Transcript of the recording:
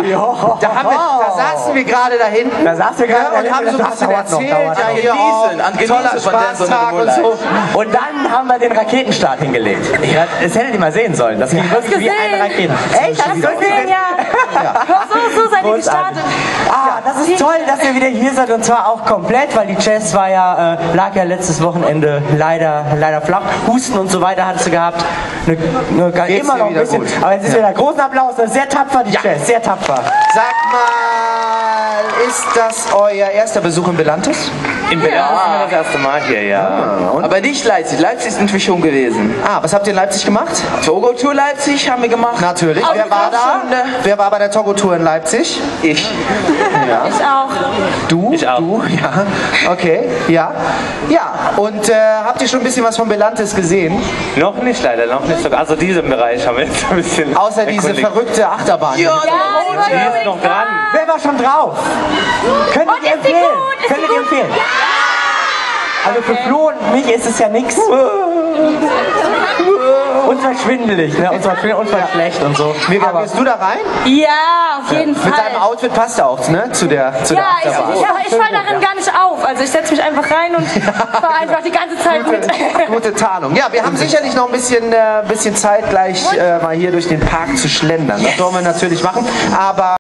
Da saßen wir gerade da hinten. Da saßen wir gerade und haben so ein bisschen erzählt. Toller Spaßtag und so. Und dann haben wir den Raketenstart hingelegt. Das hättet ihr mal sehen sollen. Das ging wirklich wie eine Rakete. Echt? Hast du gesehen? Ja. So seid ihr gestartet. Das ist toll, dass ihr wieder hier seid und zwar auch komplett, weil die Jazz lag ja letztes Wochenende leider flach. Husten und so weiter hattest du gehabt. Immer noch ein bisschen. Gut. Aber jetzt ist wieder großen Applaus. Das ist sehr tapfer, die Jazz. Sehr tapfer. Sag mal, ist das euer erster Besuch in Belantes? In Belantes sind wir das erste Mal hier, ja. Aber nicht Leipzig. Leipzig ist natürlich schon gewesen. Was habt ihr in Leipzig gemacht? Togo-Tour Leipzig haben wir gemacht. Natürlich. Wer war da? Wer war bei der Togo-Tour in Leipzig? Ich. Ja. Ich auch. Du? Ich auch. Du? Ja. Okay. Ja. Ja. Und habt ihr schon ein bisschen was von Belantes gesehen? Noch nicht, leider. Noch nicht sogar. Also diesen Bereich haben wir jetzt ein bisschen außer diese verrückte Achterbahn. Ja, die ist noch dran. Wer war schon drauf? Könntet ihr empfehlen? Also für Flo und mich ist es ja nichts. Uns war schwindelig, ne? Uns war schlecht und so. Mega, gehst du da rein? Ja, auf jeden Fall. Mit deinem Outfit passt er auch, ne? Zu der Achterbahn. Ich fall darin gar nicht auf. Also ich setze mich einfach rein und fahre einfach die ganze Zeit mit. Gute Tarnung. Ja, wir haben sicherlich noch ein bisschen Zeit, gleich mal hier durch den Park zu schlendern. Das wollen wir natürlich machen. Aber